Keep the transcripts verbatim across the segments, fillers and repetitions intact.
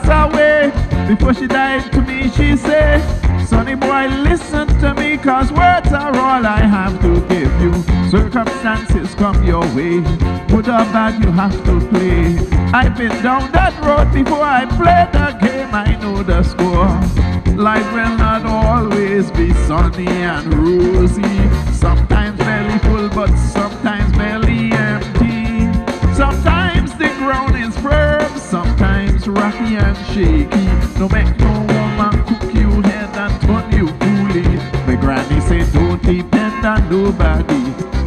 passed away. Before she died to me, she said, sonny boy, listen to me, cause words are all I have to give you. Circumstances come your way, good or bad you have to play. I've been down that road before I played the game, I know the score. Life will not always be sunny and rosy. Sometimes belly full, but sometimes belly empty. Sometimes the ground is firm, sometimes rocky and shaky. No make no woman cook you head and turn you coolie. My granny said don't depend on nobody.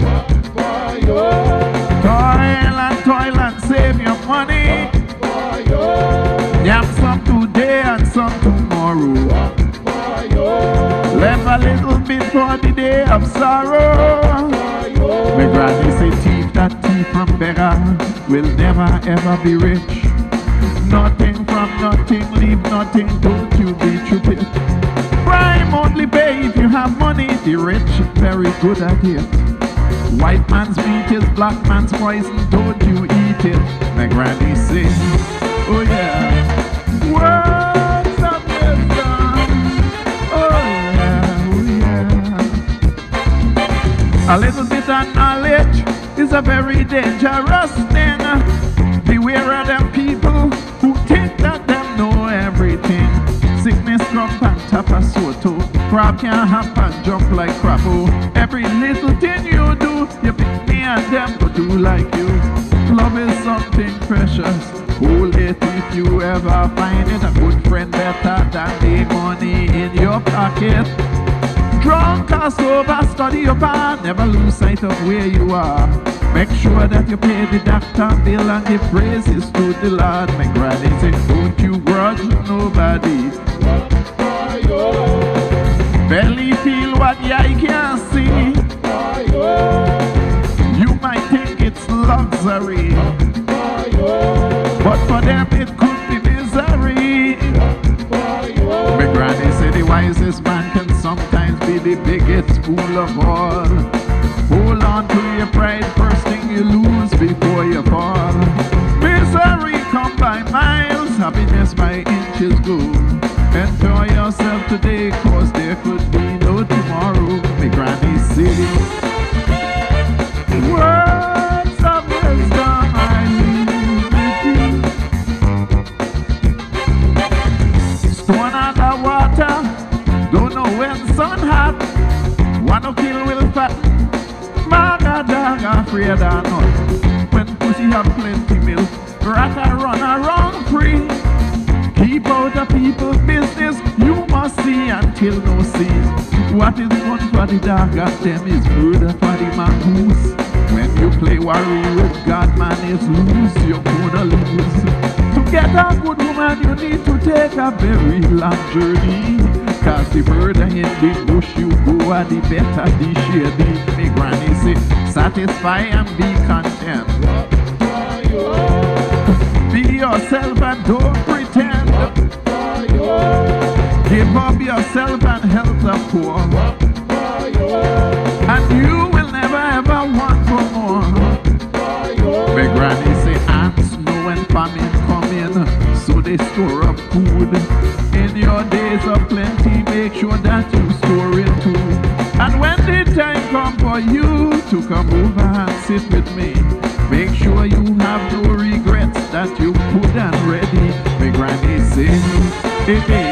Toil and toil and save your money. Yam some today and some tomorrow. Left a little bit for the day of sorrow. My granny say thief that thief from beggar will never ever be rich. Nothing from nothing, leave nothing, don't you be stupid. Crime only pay if you have money, the rich very good at it. White man's meat is black man's poison, don't you eat it. My granny say, oh yeah, words of wisdom. Oh yeah, oh yeah. A little bit of knowledge is a very dangerous thing. Beware of them people who think that them know everything. Sickness come and tap a soto. Crab can't hop and jump like crap. Oh, every little thing you do, you pick me and them to do like you. Love is something precious. Hold it if you ever find it. A good friend better than the money in your pocket. Drunk or sober, study your part. Never lose sight of where you are. Make sure that you pay the doctor bill and give praises to the Lord. My granny said, don't you grudge nobody. Belly feel what the eye can't see. You might think it's luxury, but for them it could be misery. My granny said the wisest man can sometimes be the biggest fool of all. Hold on to your pride, first thing you lose before you fall. Misery come by miles, happiness by inches go. Enjoy yourself today, cause there could be no tomorrow. My granny said, words of wisdom I leave with you. Stone under water, don't know when sun hot. Wanna kill will fat. Mother dog afraid or not. When pussy have plenty milk, rat run around free. Keep out of people's business, you must see until no see. What is fun for the dog and them is murder for the mongoose. When you play worry with God, man is loose, you're gonna lose. To get a good woman, you need to take a very long journey. Cause the further in the bush you go, and the better the shady. My granny say, satisfy and be content. Be yourself and don't pretend. Give up yourself and help the poor. And you will never ever want for more. My granny say, ants know when famine come in, so they store up food. In your days of plenty, make sure that you store it too. And when the time comes for you to come over and sit with me, make sure you have no regrets that you put and ready. My granny said, it is